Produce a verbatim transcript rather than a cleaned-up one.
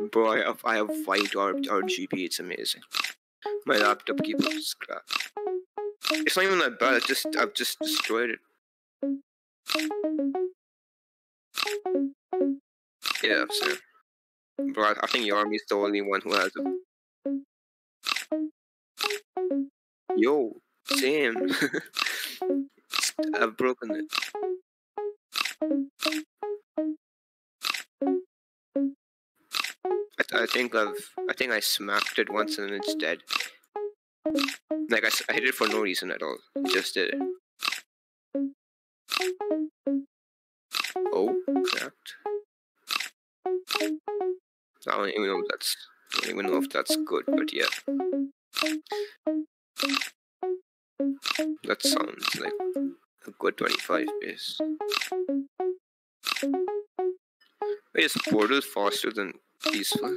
Bro, I have, I have white R G B. It's amazing. My laptop keyboard is crap. It's not even that bad. I just I've just destroyed it. Yeah, so. Bro, I think Yarmy is the only one who has it. Yo, same. I've broken it. I, I think I've I think I smacked it once and it's dead. Like I, I hit it for no reason at all. I just did it. Oh, cracked. I don't even know if that's I don't even know if that's good, but yeah. That sounds like a good twenty-five base. Wait, is Portal faster than Peaceful?